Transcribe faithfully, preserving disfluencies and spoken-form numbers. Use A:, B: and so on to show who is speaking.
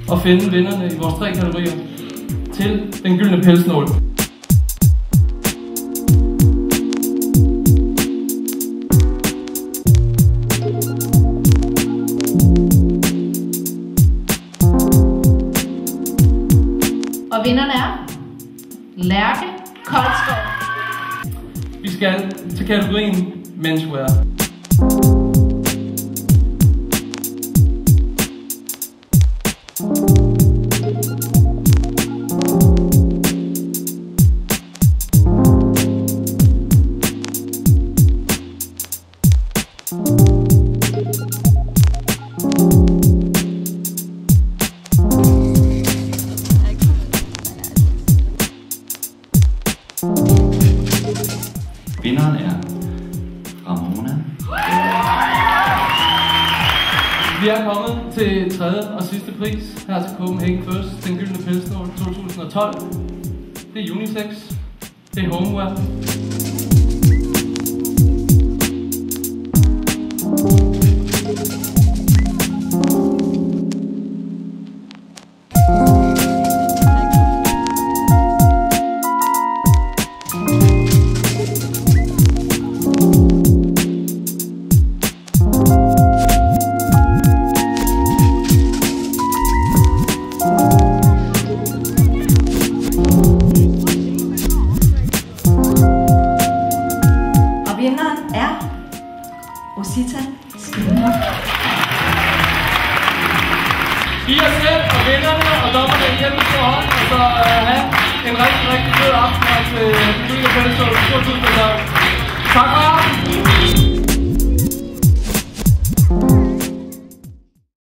A: at finde vinderne i vores tre kategorier til den gyldne pelsnål.
B: Og vinderne er Lærke Koldskov.
A: Vi skal til kategorien menswear.
C: Vinderen er Ramona.
A: Vi er kommet til tredje og sidste pris her til Copenhagen First, den gyldne pelsnål to tusind og tolv. Det er unisex. Det er homeware.
B: Vinderen er Rosita Skinner.
A: Giv jer selv og vinderne og dommerne en kæmpe stor hånd, og så uh, have en rigtig, rigtig fed aften her til Gyldne Pelsnål to tusind og tolv.